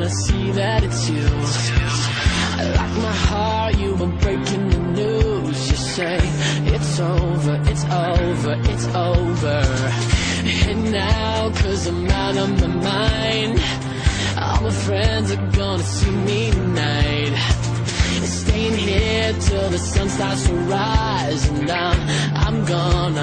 I see that it's you. Like my heart, you were breaking the news. You say it's over, it's over, it's over. And now, 'cause I'm out of my mind, all my friends are gonna see me tonight. Staying here till the sun starts to rise. And I'm gonna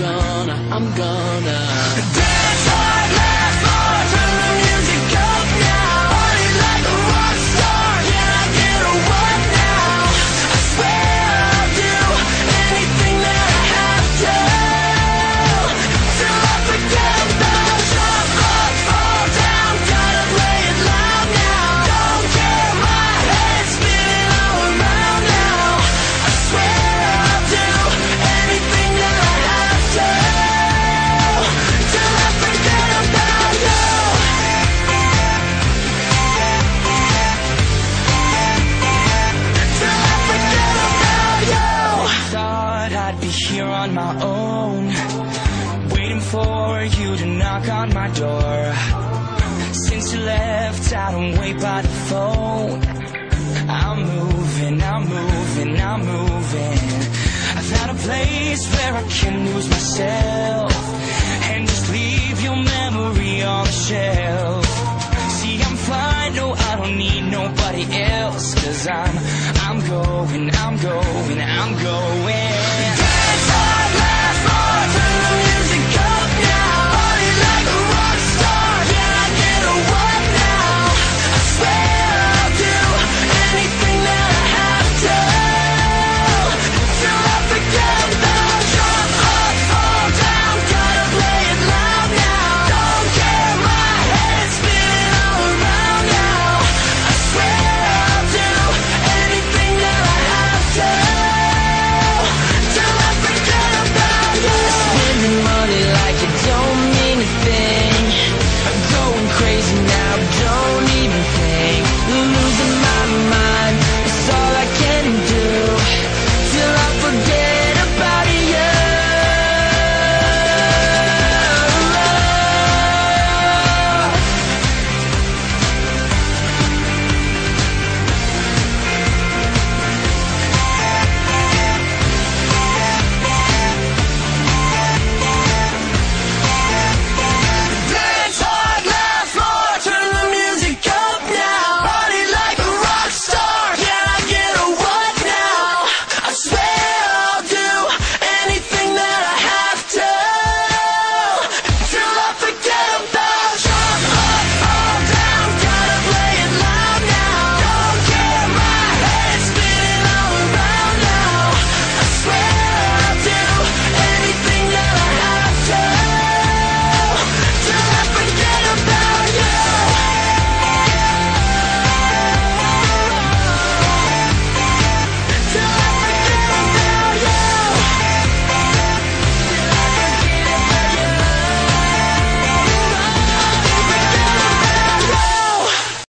dance hard, laugh hard, turn the music up now. Party like a rock star, can I get a what now? I swear I'll do anything that I have to, till I forget about jump up, fall down, gotta play it loud now. Don't care, my head's spinning all around now. I swear I'll do anything that I have to, till I forget about you. Till I forget about you. Thought I'd be here on my own, waiting for you to knock on my door. Since you left, I don't wait by the phone. I'm moving, I'm moving, I'm moving. I found a place where I can lose myself.